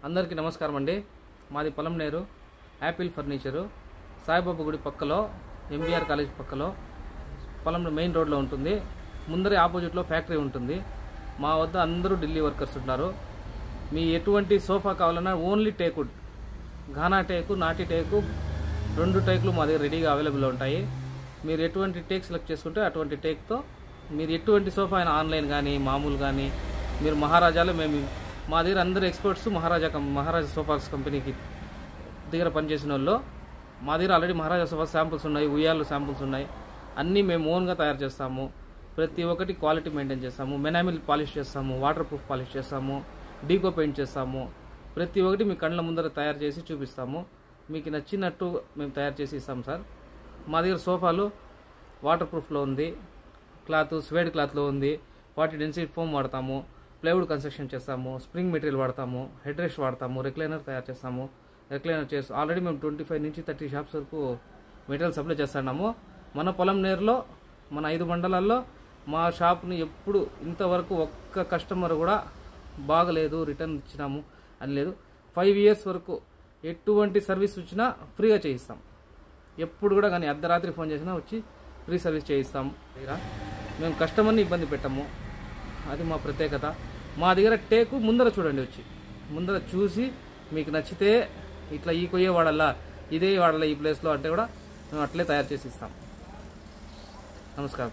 అందరికీ నమస్కారం అండి. మాది పొలంనేరు యాపిల్ ఫర్నిచరు సాయిబాబా గుడి పక్కలో ఎంబీఆర్ కాలేజ్ పక్కలో పొలం మెయిన్ రోడ్లో ఉంటుంది. ముందరే ఆపోజిట్లో ఫ్యాక్టరీ ఉంటుంది. మా వద్ద అందరూ ఢిల్లీ వర్కర్స్ ఉన్నారు. మీ ఎటువంటి సోఫా కావాలన్నా ఓన్లీ టేకుడ్, ఘానా టేకు, నాటి టేకు, 2 టేకులు మా దగ్గర రెడీగా అవైలబుల్ ఉంటాయి. మీరు ఎటువంటి టేక్ సెలెక్ట్ చేసుకుంటే అటువంటి టేక్తో మీరు ఎటువంటి సోఫా అయినా ఆన్లైన్ కానీ మామూలు కానీ మీరు మహారాజాలో మా దగ్గర అందరు ఎక్స్పర్ట్స్ మహారాజా సోఫాస్ కంపెనీకి దగ్గర పనిచేసిన వాళ్ళు. మా దగ్గర ఆల్రెడీ మహారాజా సోఫా శాంపుల్స్ ఉన్నాయి, ఉయ్యాలు శాంపుల్స్ ఉన్నాయి. అన్నీ మేము ఓన్గా తయారు చేస్తాము. ప్రతి ఒక్కటి క్వాలిటీ మెయింటైన్ చేస్తాము. మెనామిల్ పాలిష్ చేస్తాము, వాటర్ ప్రూఫ్ పాలిష్ చేస్తాము, డీకో పెయింట్ చేస్తాము. ప్రతి ఒక్కటి మీ కళ్ళ ముందర తయారు చేసి చూపిస్తాము. మీకు నచ్చినట్టు మేము తయారు చేసి ఇస్తాం సార్. మా దగ్గర సోఫాలు వాటర్ ప్రూఫ్లో ఉంది, క్లాత్ స్వేడ్ క్లాత్లో ఉంది, 40 డెన్సిటీ ఫోమ్ వాడతాము, ప్లైవుడ్ కన్స్ట్రక్షన్ చేస్తాము, స్ప్రింగ్ మెటీరియల్ వాడతాము, హెడ్ రెస్ట్ వాడతాము, రిక్లైనర్ తయారు చేస్తాము. రిక్లైనర్ ఆల్రెడీ మేము 25 నుంచి 30 షాప్స్ వరకు మెటీరియల్ సప్లై చేస్తున్నాము. మన పొలంనేరులో మన 5 మండలాల్లో మా షాప్ని ఎప్పుడు ఇంతవరకు ఒక్క కస్టమర్ కూడా బాగలేదు రిటర్న్ ఇచ్చినాము అని లేదు. 5 ఇయర్స్ వరకు ఎటువంటి సర్వీస్ వచ్చినా ఫ్రీగా చేయిస్తాం. ఎప్పుడు కూడా కానీ అర్ధరాత్రి ఫోన్ చేసినా వచ్చి ఫ్రీ సర్వీస్ చేయిస్తాం. మేము కస్టమర్ని ఇబ్బంది పెట్టాము, అది మా ప్రత్యేకత. మా దగ్గర టేకు ముందర చూడండి, వచ్చి ముందర చూసి మీకు నచ్చితే ఇట్లా ఈ కొయ్యే వాడాలా, ఇదే వాడాలా ఈ ప్లేస్లో అంటే కూడా మేము అట్లే తయారు చేసి ఇస్తాం. నమస్కారం.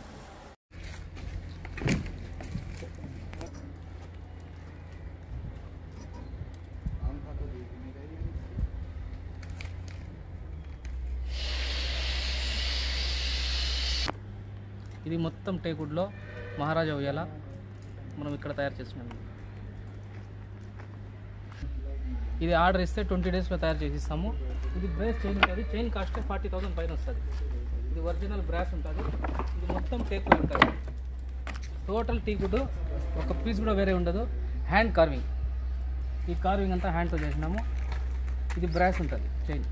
ఇది మొత్తం టేకుడ్లో మహారాజా ఉయ్యాల మనం ఇక్కడ తయారు చేస్తున్నాము. ఇది ఆర్డర్ ఇస్తే 20 డేస్లో తయారు చేసి ఇస్తాము. ఇది బ్రేస్ చైన్ ఉంటుంది. చైన్ కాస్ట్ 40,000 పైన వస్తుంది. ఇది ఒరిజినల్ బ్రాస్ ఉంటుంది. ఇది మొత్తం టేకుడ్ ఉంటుంది. టోటల్ టీకుడ్, ఒక పీస్ కూడా వేరే ఉండదు. హ్యాండ్ కార్వింగ్, ఈ కార్వింగ్ అంతా హ్యాండ్తో చేసినాము. ఇది బ్రాస్ ఉంటుంది చైన్,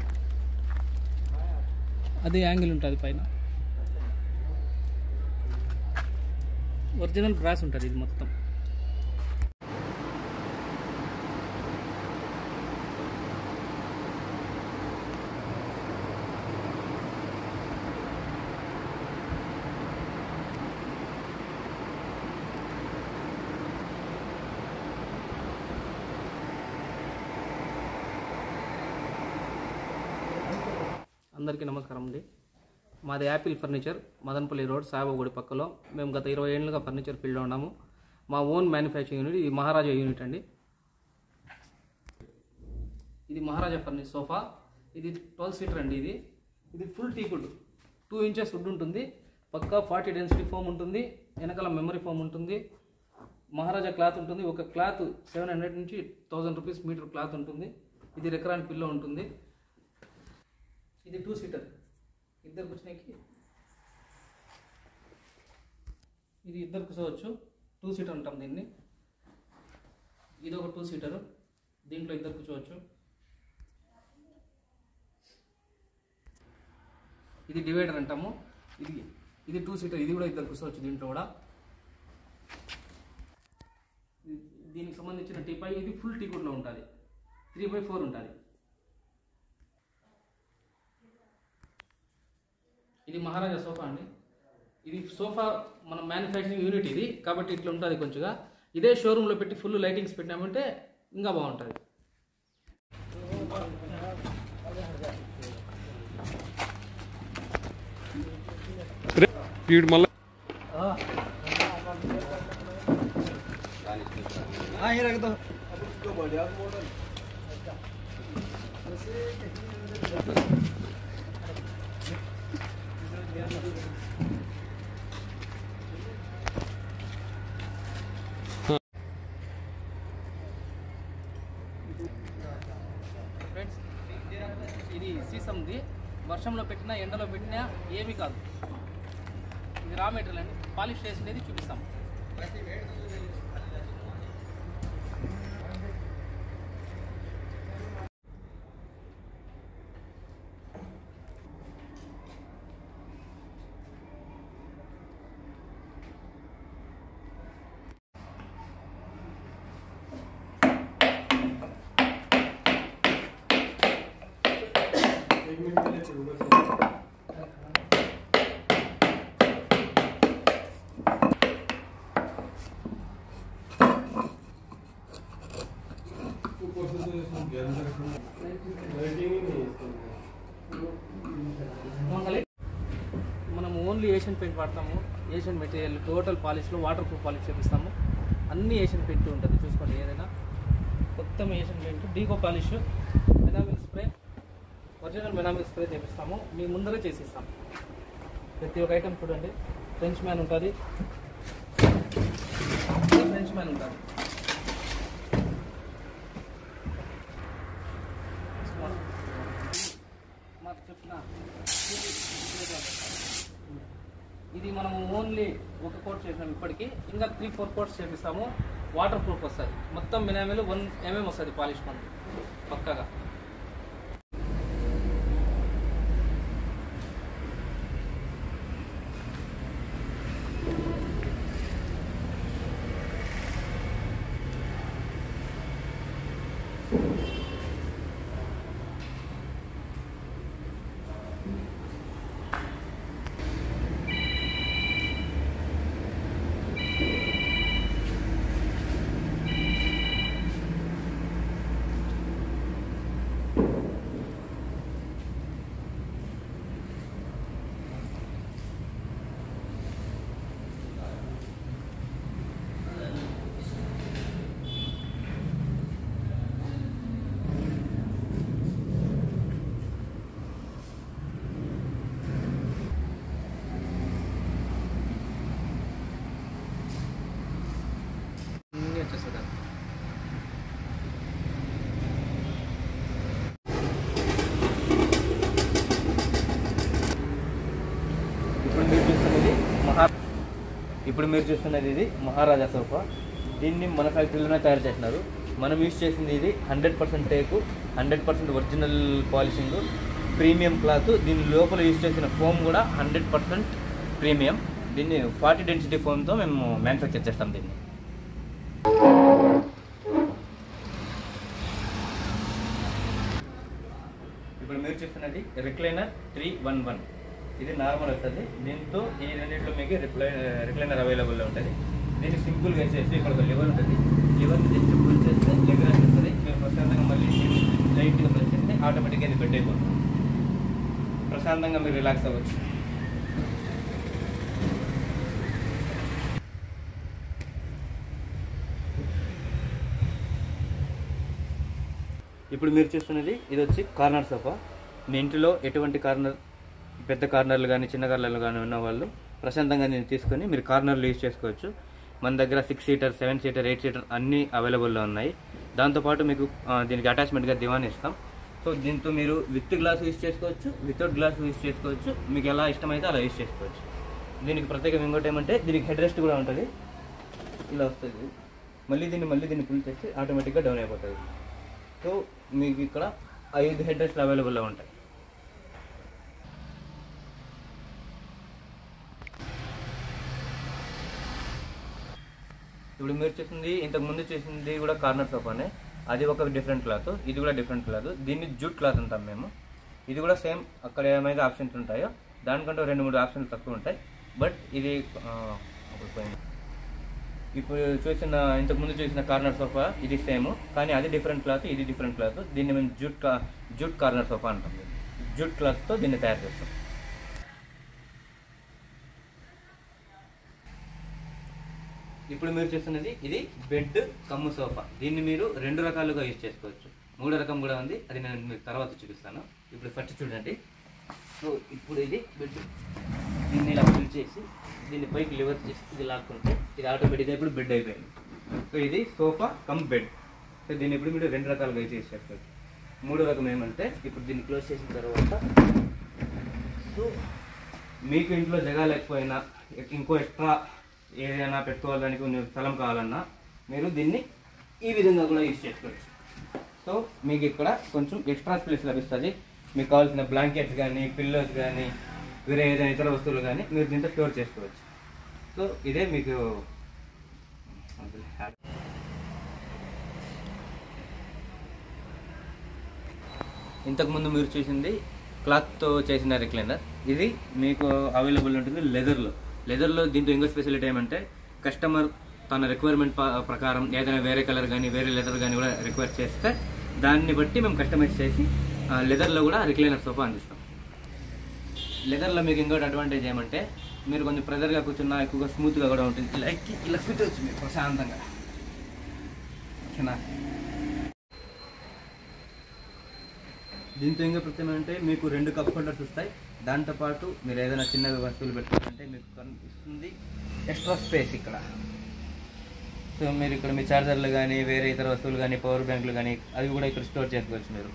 అది యాంగిల్ ఉంటుంది పైన. ఒరిజినల్ బ్రాస్ ఉంటుంది ఇది మొత్తం. అందరికీ నమస్కారం అండి. మాది Apple furniture, Madanapalle road, Saibaba గుడి పక్కలో. మేము గత 20 ఏళ్ళుగా ఫర్నిచర్ ఫీల్డ్లో ఉన్నాము. మా ఓన్ మ్యానుఫ్యాక్చరింగ్ యూనిట్ ఇది మహారాజా యూనిట్ అండి. ఇది మహారాజా ఫర్నిచర్ సోఫా. ఇది 12 సీటర్ అండి. ఇది ఫుల్ టీకుడ్, 2 ఇంచెస్ వుడ్ ఉంటుంది. పక్కా 40 డెన్సిటీ ఫోమ్ ఉంటుంది. వెనకాల మెమరీ ఫోమ్ ఉంటుంది. మహారాజా క్లాత్ ఉంటుంది. ఒక క్లాత్ 700 నుంచి 1000 రూపీస్ మీటర్ క్లాత్ ఉంటుంది. ఇది రెక్రాన్ పిల్లో ఉంటుంది. ఇది 2 సీటర్, ఇద్దరు కూర్చునేకి. ఇది ఇద్దరు కూర్చోవచ్చు, 2 సీటర్ అంటాం దీన్ని. ఇది ఒక 2 సీటరు, దీంట్లో ఇద్దరు కూర్చోవచ్చు. ఇది డివైడర్ అంటాము. ఇది 2 సీటర్, ఇది కూడా ఇద్దరు కూర్చోవచ్చు దీంట్లో కూడా. దీనికి సంబంధించిన టీపై ఇది ఫుల్ టీకుడ్లో ఉంటుంది. 3/4 ఉంటుంది. ఇది మహారాజా సోఫా అండి. ఇది సోఫా మన మ్యానుఫ్యాక్చరింగ్ యూనిట్ ఇది, కాబట్టి ఇట్లా ఉంటుంది కొంచెంగా. ఇదే షోరూంలో పెట్టి ఫుల్ లైటింగ్స్ పెట్టినామంటే ఇంకా బాగుంటుంది. ఫ్రెండ్స్, ఇది సీసంది. వర్షంలో పెట్టినా ఎండలో పెట్టినా ఏమీ కాదు. ఇది రా మెటీరియల్ అండి. పాలిష్ చేసినది చూపిస్తాం. మనం ఓన్లీ ఏషియన్ పెయింట్ వాడతాము. ఏషియన్ మెటీరియల్ టోటల్ పాలిష్లో వాటర్ ప్రూఫ్ పాలిష్ చేపిస్తాము. అన్ని ఏషియన్ పెయింట్ ఉంటుంది, చూసుకోండి. ఏదైనా మొత్తం Asian paint, deco polish, melamine spray, original melamine spray చేపిస్తాము. మీ ముందరే చేసిస్తాము. ప్రతి ఒక్క ఐటమ్ చూడండి. ఫ్రెంచ్ మ్యాన్ ఉంటుంది, ఫ్రెంచ్ మ్యాన్ ఉంటుంది. ఇది మనము ఓన్లీ ఒక కోట్ చేసినాం. ఇప్పటికీ ఇంకా 3-4 కోట్స్ చేపిస్తాము. వాటర్ ప్రూఫ్ వస్తుంది. మొత్తం మినామిల్ 1 mm వస్తుంది పాలిష్ మనకి పక్కగా. ఇప్పుడు మీరు చూస్తున్నది ఇది మహారాజా సోఫా. దీన్ని మన ఫ్యాక్టరీలోనే తయారు చేసినారు. మనం యూజ్ చేసింది ఇది 100% teak, 100% original polishing, premium cloth. దీని లోపల యూజ్ చేసిన ఫోమ్ కూడా 100% ప్రీమియం. దీన్ని 40 డెన్సిటీ ఫోమ్తో మేము మ్యానుఫ్యాక్చర్ చేస్తాం దీన్ని. ఇప్పుడు మీరు చూస్తున్నది రిక్లైనర్ 311. ఇది నార్మల్ వస్తుంది. దీంతో ఈ రెండింటిలో మీకు రిక్లైనర్ అవైలబుల్లో ఉంటుంది. దీన్ని సింపుల్గా వేసేసి ఇక్కడ ఒక లివర్ ఉంటుంది. లివర్ని జస్ట్ పుల్ చేస్తే లెగ్ రెస్ట్ వస్తుంది. మీరు ప్రశాంతంగా మళ్ళీ లైట్గా ప్రెస్ చేస్తే ఆటోమేటిక్గా ఇది బెడ్ అయిపోతుంది. ప్రశాంతంగా మీరు రిలాక్స్ అవ్వచ్చు. ఇప్పుడు మీరు చూస్తున్నది ఇది వచ్చి కార్నర్ సోఫా. మీ ఇంటిలో ఎటువంటి కార్నర్, పెద్ద కార్నర్లు కానీ చిన్న కార్నర్లు కానీ ఉన్న వాళ్ళు ప్రశాంతంగా దీన్ని తీసుకొని మీరు కార్నర్లు యూజ్ చేసుకోవచ్చు. మన దగ్గర 6 సీటర్, 7 సీటర్, 8 సీటర్ అన్నీ అవైలబుల్లో ఉన్నాయి. దాంతోపాటు మీకు దీనికి అటాచ్మెంట్గా దివాన్ ఇస్తాం. సో దీంతో మీరు విత్ గ్లాస్ యూజ్ చేసుకోవచ్చు, వితౌట్ గ్లాస్ యూజ్ చేసుకోవచ్చు. మీకు ఎలా ఇష్టమైతే అలా యూజ్ చేసుకోవచ్చు. దీనికి ప్రత్యేకంగా ఇంకోటి ఏమంటే దీనికి హెడ్ రెస్ట్ కూడా ఉంటుంది. ఇలా వస్తుంది. మళ్ళీ దీన్ని పుల్ చేస్తే ఆటోమేటిక్గా డౌన్ అయిపోతుంది. సో మీకు ఇక్కడ 5 హెడ్ రెస్ట్లు అవైలబుల్లో ఉంటాయి. ఇప్పుడు మీరు చూసింది ఇంతకుముందు చేసింది కూడా కార్నర్ సోఫానే. అది ఒక డిఫరెంట్ క్లాత్, ఇది కూడా డిఫరెంట్ క్లాత్. దీన్ని జూట్ క్లాత్ అంటాం మేము. ఇది కూడా సేమ్ అక్కడ ఏమైతే ఆప్షన్స్ ఉంటాయో దానికంటే 2-3 ఆప్షన్స్ తక్కువ ఉంటాయి. బట్ ఇది ఇప్పుడు ఇంతకుముందు చూసిన కార్నర్ సోఫా ఇది సేమ్, కానీ అది డిఫరెంట్ క్లాత్, ఇది డిఫరెంట్ క్లాత్. దీన్ని మేము జూట్ కార్నర్ సోఫా అంటాం. జూట్ క్లాత్తో దీన్ని తయారు చేస్తాం. ఇప్పుడు మీరు చూస్తున్నది ఇది బెడ్ కమ్ము సోఫా. దీన్ని మీరు 2 రకాలుగా యూజ్ చేసుకోవచ్చు. 3వ రకం కూడా ఉంది, అది నేను మీకు తర్వాత చూపిస్తాను. ఇప్పుడు ఫస్ట్ చూడండి. సో ఇప్పుడు ఇది బెడ్. దీన్ని ఇలా ఫిల్ చేసి దీన్ని పైకి లివర్ చేసి ఇది లాక్కుంటే ఇది ఆటోమేటిక్గా ఇప్పుడు బెడ్ అయిపోయింది. సో ఇది సోఫా కమ్ బెడ్. సో దీన్ని ఇప్పుడు మీరు 2 రకాలుగా యూజ్ చేసుకోవచ్చు. 3వ రకం ఏమంటే ఇప్పుడు దీన్ని క్లోజ్ చేసిన తర్వాత సో మీకు ఇంట్లో జగ లేకపోయినా ఇంకో ఎక్స్ట్రా ఏదైనా పెట్టుకోవడానికి స్థలం కావాలన్నా మీరు దీన్ని ఈ విధంగా కూడా యూజ్ చేసుకోవచ్చు. సో మీకు ఇక్కడ కొంచెం ఎక్స్ట్రా స్పేస్ లభిస్తుంది. మీకు కావాల్సిన బ్లాంకెట్స్ కానీ, పిల్లోస్ కానీ, వేరే ఏదైనా ఇతర వస్తువులు కానీ మీరు దీంట్లో స్టోర్ చేసుకోవచ్చు. సో ఇదే మీకు ఇంతకుముందు మీరు చూసింది క్లాత్తో చేసిన రిక్లైనర్. ఇది మీకు అవైలబుల్ ఉంటుంది లెదర్లో. దీంట్లో ఇంకో స్పెషాలిటీ ఏమంటే కస్టమర్ తన రిక్వైర్మెంట్ ప్రకారం ఏదైనా వేరే కలర్ కానీ వేరే లెదర్ కానీ కూడా రిక్వైర్ చేస్తే దాన్ని బట్టి మేము కస్టమైజ్ చేసి లెదర్లో కూడా రిక్లైనర్ సోఫా అందిస్తాం. లెదర్లో మీకు ఇంకోటి అడ్వాంటేజ్ ఏమంటే మీరు కొంచెం ప్రెజర్గా కూర్చున్నా ఎక్కువగా స్మూత్గా కూడా ఉంటుంది. ఇలా కూర్చోవచ్చు మీరు ప్రశాంతంగా. ఓకేనా? దీంతో ఇంకా ప్రత్యేకం అంటే మీకు 2 కప్ హోల్డర్స్ వస్తాయి. దాంతోపాటు మీరు ఏదైనా చిన్న వస్తువులు పెట్టుకోవాలంటే మీకు కనిపిస్తుంది ఎక్స్ట్రా స్పేస్ ఇక్కడ. సో మీరు ఇక్కడ మీ చార్జర్లు కానీ వేరే ఇతర వస్తువులు కానీ పవర్ బ్యాంకులు కానీ అవి కూడా ఇక్కడ స్టోర్ చేసుకోవచ్చు మీరు.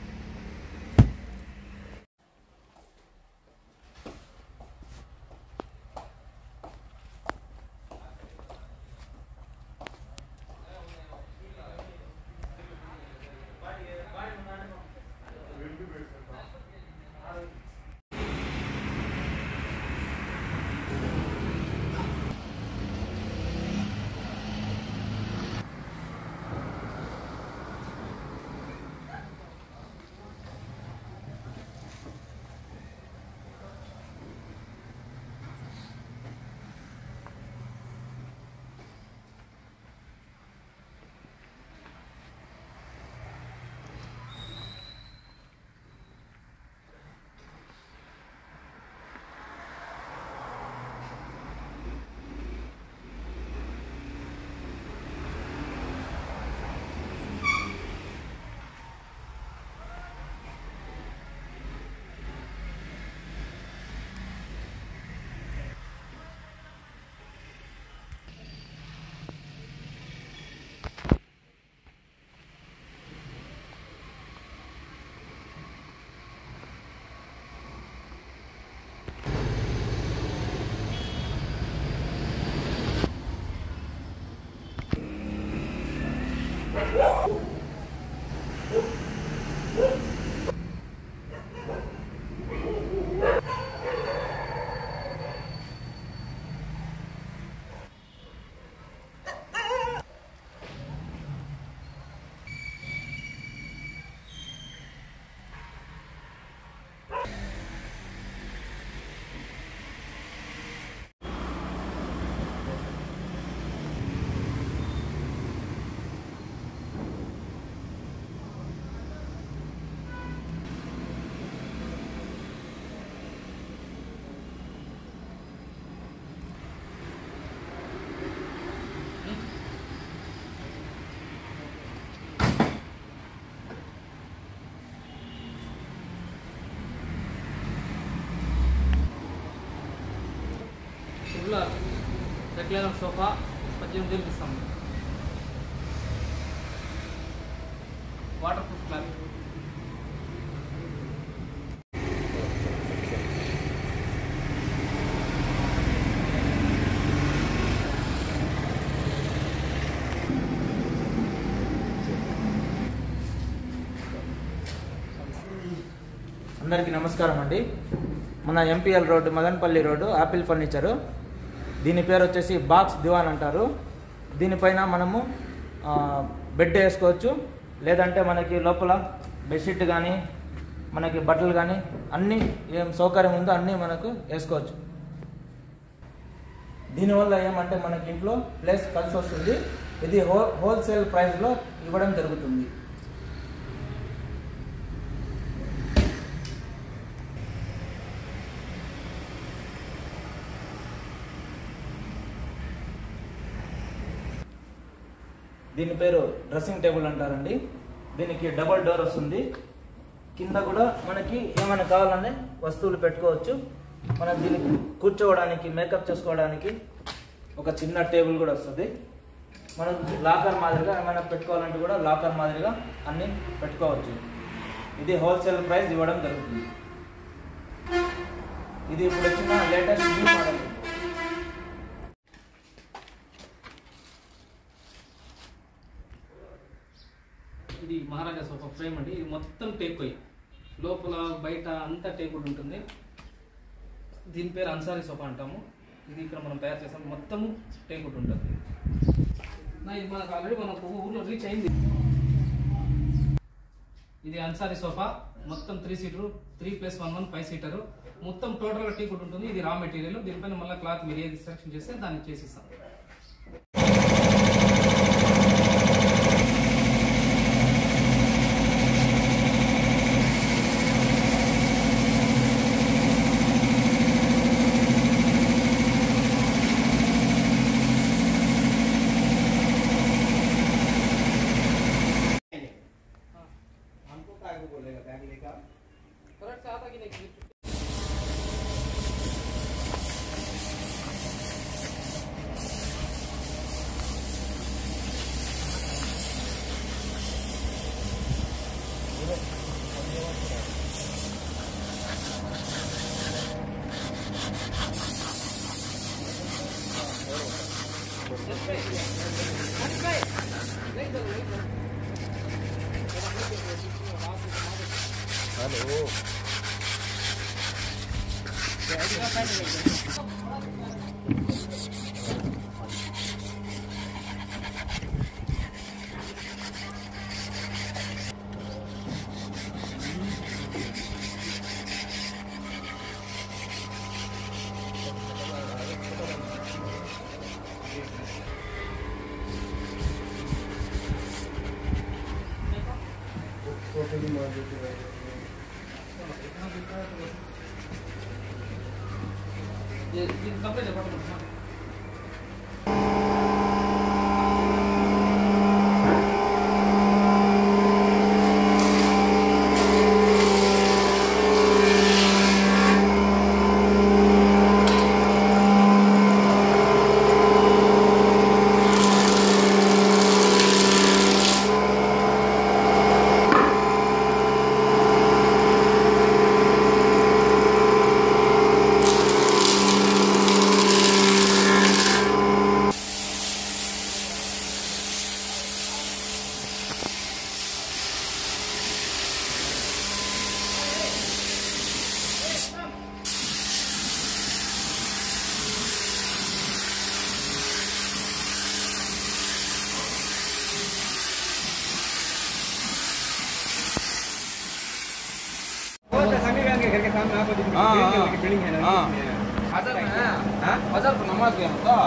రెక్లైనర్ సోఫా 18,000 ఇస్తాం. Water proof cloth. అందరికీ నమస్కారం అండి. మన ఎంపీఎల్ రోడ్డు మదనపల్లి రోడ్డు యాపిల్ ఫర్నిచరు. దీని పేరు వచ్చేసి బాక్స్ దివాన్ అంటారు. దీనిపైన మనము బెడ్ వేసుకోవచ్చు, లేదంటే మనకి లోపల బెడ్షీట్ కానీ మనకి బట్టలు కానీ అన్నీ ఏం సౌకర్యం ఉందో అన్నీ మనకు వేసుకోవచ్చు. దీనివల్ల ఏమంటే మనకి ఇంట్లో ప్లేస్ కలిసి వస్తుంది. ఇది హోల్సేల్ ప్రైస్లో ఇవ్వడం జరుగుతుంది. దీని పేరు డ్రెస్సింగ్ టేబుల్ అంటారండి. దీనికి డబల్ డోర్ వస్తుంది. కింద కూడా మనకి ఏమైనా కావాలనే వస్తువులు పెట్టుకోవచ్చు. మనం దీనికి కూర్చోవడానికి మేకప్ చేసుకోవడానికి ఒక చిన్న టేబుల్ కూడా వస్తుంది. మనం లాకర్ మాదిరిగా ఏమైనా పెట్టుకోవాలంటే కూడా లాకర్ మాదిరిగా అన్నీ పెట్టుకోవచ్చు. ఇది హోల్సేల్ ప్రైస్ ఇవ్వడం జరుగుతుంది. ఇది ఇప్పుడు వచ్చిన లేటెస్ట్ న్యూ మోడల్. ఇది మహారాజా సోఫా ఫ్రేమ్ అండి. ఇది మొత్తం టేక్ లోపల బయట అంతా టేకుడ్ ఉంటుంది. దీని పేరు అన్సారీ సోఫా అంటాము. ఇది ఇక్కడ మనం తయారు చేస్తాం, మొత్తము టేకుడ్ ఉంటుంది. ఇది మనకు ఆల్రెడీ మనకు ఊర్లో రీచ్ అయింది. ఇది అన్సారీ సోఫా మొత్తం 3 సీటర్ 3+1 5 సీటర్ మొత్తం టోటల్ గా టీ కుడ్ ఉంటుంది. ఇది రా మెటీరియల్. దీనిపైన మళ్ళీ క్లాత్ మీరు ఏది సెలెక్షన్ చేస్తే దాన్ని చేసిస్తాం. बिल्डिंग है ना हजार पर नमाज गया था